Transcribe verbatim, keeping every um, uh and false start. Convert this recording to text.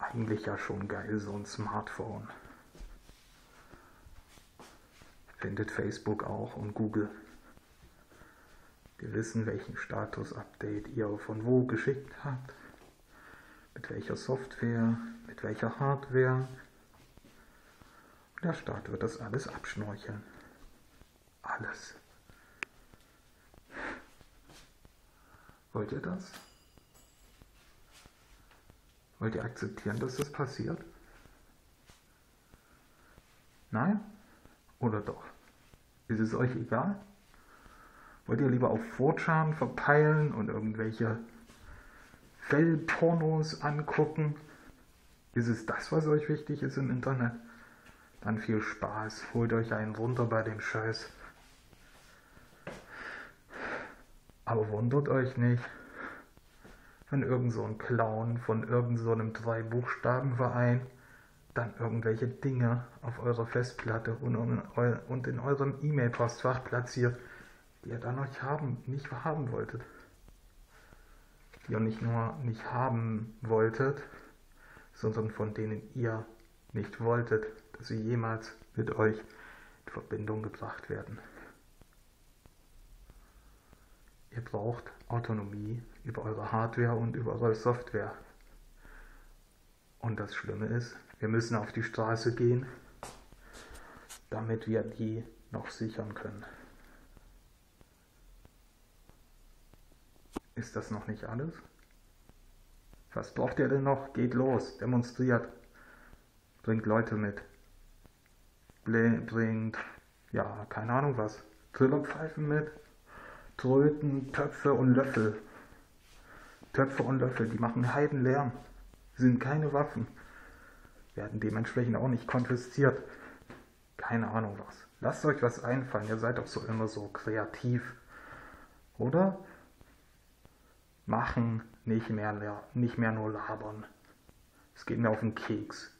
eigentlich ja schon geil, so ein Smartphone. Findet Facebook auch und Google. Wir wissen, welchen Status-Update ihr von wo geschickt habt, mit welcher Software, mit welcher Hardware. Und der Staat wird das alles abschnorcheln. Alles. Wollt ihr das? Wollt ihr akzeptieren, dass das passiert? Nein? Oder doch? Ist es euch egal? Wollt ihr lieber auf vier chan verpeilen und irgendwelche Fellpornos angucken? Ist es das, was euch wichtig ist im Internet? Dann viel Spaß, holt euch einen runter bei dem Scheiß. Aber wundert euch nicht, wenn irgend so ein Clown von irgend so einem Drei-Buchstaben-Verein dann irgendwelche Dinge auf eurer Festplatte und in eurem E-Mail-Postfach platziert, die ihr dann euch haben, nicht haben wolltet. Die ihr nicht nur nicht haben wolltet, sondern von denen ihr nicht wolltet, dass sie jemals mit euch in Verbindung gebracht werden. Ihr braucht Autonomie über eure Hardware und über eure Software. Und das Schlimme ist, wir müssen auf die Straße gehen, damit wir die noch sichern können. Ist das noch nicht alles? Was braucht ihr denn noch? Geht los, demonstriert, bringt Leute mit, bringt, ja, keine Ahnung was, Trillerpfeifen mit, Tröten, Töpfe und Löffel. Töpfe und Löffel, die machen Heidenlärm, sind keine Waffen, werden dementsprechend auch nicht konfisziert. Keine Ahnung was. Lasst euch was einfallen, ihr seid doch so immer so kreativ. Oder? Machen, nicht mehr, nicht mehr nur labern. Es geht mir auf den Keks.